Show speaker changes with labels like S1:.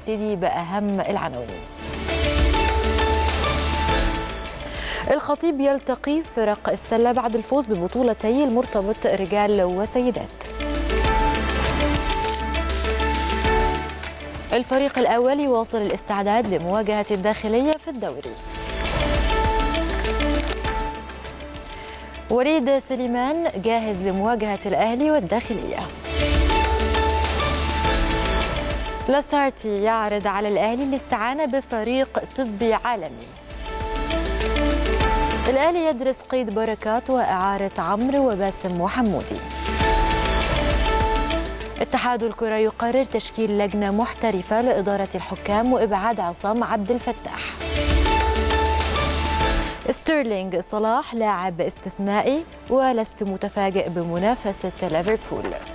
S1: ونبتدي بأهم العناوين. الخطيب يلتقي فرق السلة بعد الفوز ببطولتي المرتبط رجال وسيدات. الفريق الأول يواصل الاستعداد لمواجهة الداخلية في الدوري. وليد سليمان جاهز لمواجهة الأهلي والداخلية. لاسارتي يعرض على الأهلي الاستعانة بفريق طبي عالمي. الأهلي يدرس قيد بركات وإعارة عمرو وباسم وحمودي. اتحاد الكرة يقرر تشكيل لجنة محترفة لإدارة الحكام وإبعاد عصام عبد الفتاح. ستيرلينغ صلاح لاعب استثنائي ولست متفاجئ بمنافسة ليفربول.